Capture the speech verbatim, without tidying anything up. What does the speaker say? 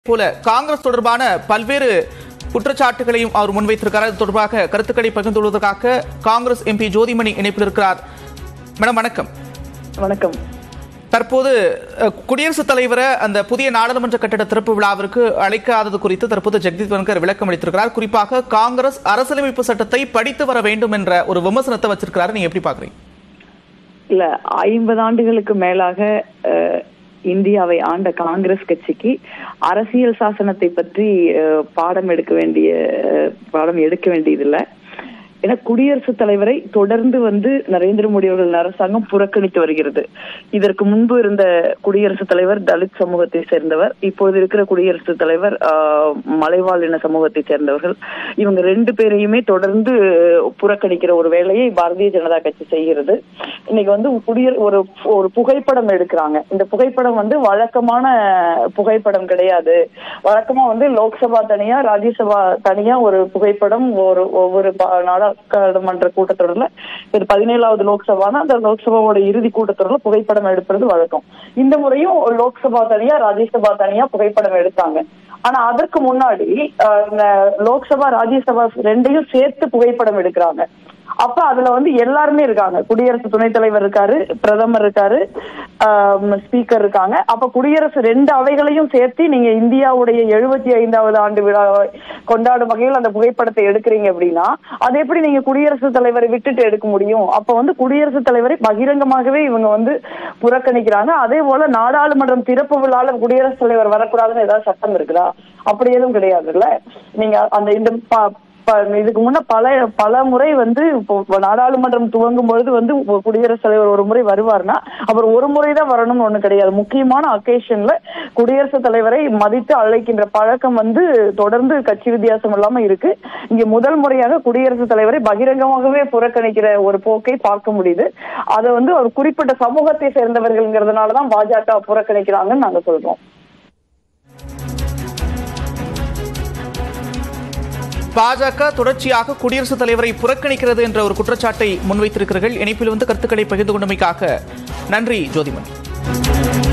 போல காங்கிரஸ் தொடர்பான பல்வேறு குற்றச்சாட்டுகளையும் அவர் முன்வைத்திருக்கிறார். இது தொடர்பாக கருத்துக்களை பகிர்ந்துள்ளதற்காக காங்கிரஸ் எம்பி ஜோதிமணி இணைப்பில் இருக்கிறார். மேடம் வணக்கம். வணக்கம். தற்போது குடியரசுத் தலைவரை அந்த புதிய நாடாளுமன்ற கட்டட திறப்பு விழாவிற்கு அழைக்காதது குறித்து தற்போது ஜெகதீப் தன்கர் விளக்கம் அளித்திருக்கிறார். குறிப்பாக காங்கிரஸ் அரசியலமைப்பு சட்டத்தை படித்து வர வேண்டும் என்ற ஒரு விமர்சனத்தை வச்சிருக்கிறாரு. நீங்க எப்படி பாக்குறீங்க? இல்ல, ஐம்பது ஆண்டுகளுக்கு மேலாக இந்தியாவை ஆண்ட காங்கிரஸ் கட்சிக்கு அரசியல் சாசனத்தை பற்றி பாடம் எடுக்க வேண்டிய பாடம் எடுக்க வேண்டியதில்லை. ஏன்னா குடியரசுத் தலைவரை தொடர்ந்து வந்து நரேந்திர மோடி அவர்கள் அரசாங்கம் புறக்கணித்து வருகிறது. இதற்கு முன்பு இருந்த குடியரசுத் தலைவர் தலித் சமூகத்தை சேர்ந்தவர், இப்போது இருக்கிற குடியரசுத் தலைவர் ஆஹ் மலைவாழ் இன சமூகத்தை சேர்ந்தவர்கள். இவங்க ரெண்டு பேரையுமே தொடர்ந்து புறக்கணிக்கிற ஒரு வேலையை பாரதிய ஜனதா கட்சி செய்கிறது. இன்னைக்கு வந்து குடியர ஒரு ஒரு புகைப்படம் எடுக்கிறாங்க. இந்த புகைப்படம் வந்து வழக்கமான புகைப்படம் கிடையாது. வழக்கமா வந்து லோக்சபா தனியா ராஜ்யசபா தனியா ஒரு புகைப்படம் ஒரு ஒவ்வொரு நாடாளுமன்ற கூட்டத்தொடர்ல இது பதினேழாவது லோக்சபானா அந்த லோக்சபாவோட இறுதி கூட்டத்தொடர்ல புகைப்படம் எடுப்பது வழக்கம். இந்த முறையும் லோக்சபா தனியா ராஜ்யசபா தனியா புகைப்படம் எடுத்தாங்க. ஆனா அதற்கு முன்னாடி லோக்சபா ராஜ்யசபா ரெண்டையும் சேர்த்து புகைப்படம் எடுக்கிறாங்க. அப்ப அதுல வந்து எல்லாருமே இருக்காங்க. குடியரசு துணைத் தலைவர் இருக்காரு, பிரதமர் இருக்காரு, ஸ்பீக்கர் இருக்காங்க. அப்ப குடியரசு ரெண்டு அவைகளையும் சேர்த்து நீங்க இந்தியாவுடைய எழுபத்தி ஐந்தாவது ஆண்டு விழாவை கொண்டாடும் வகையில் அந்த புகைப்படத்தை எடுக்கிறீங்க அப்படின்னா அது எப்படி நீங்க குடியரசுத் தலைவரை விட்டுட்டு எடுக்க முடியும்? அப்ப வந்து குடியரசுத் தலைவரை பகிரங்கமாகவே இவங்க வந்து புறக்கணிக்கிறாங்க. அதே போல நாடாளுமன்றம் திறப்பு விழால குடியரசுத் தலைவர் வரக்கூடாதுன்னு ஏதாவது சட்டம் இருக்குதா? அப்படி எதுவும் கிடையாதுல்ல. நீங்க அந்த இந்த இதுக்கு முன்ன பல பல முறை வந்து நாடாளுமன்றம் துவங்கும் பொழுது வந்து குடியரசுத் தலைவர் ஒரு முறை வருவார்னா அவர் ஒரு முறைதான் வரணும்னு ஒண்ணு கிடையாது. முக்கியமான அக்கேஷன்ல குடியரசுத் தலைவரை மதித்து அழைக்கின்ற பழக்கம் வந்து தொடர்ந்து கட்சி வித்தியாசம் இல்லாம இருக்கு. இங்க முதல் முறையாக குடியரசுத் தலைவரை பகிரங்கமாகவே புறக்கணிக்கிற ஒரு போக்கை பார்க்க முடியுது. அதை வந்து ஒரு குறிப்பிட்ட சமூகத்தை சேர்ந்தவர்கள்ங்கிறதுனாலதான் பாஜக புறக்கணிக்கிறாங்கன்னு நாங்க சொல்றோம். பாஜக தொடர்ச்சியாக குடியரசுத் தலைவரை புறக்கணிக்கிறது என்ற ஒரு குற்றச்சாட்டை முன்வைத்திருக்கிறீர்கள். இணைப்பில் வந்து கருத்துக்களை பகிர்ந்து கொண்டமைக்காக நன்றி ஜோதிமணி.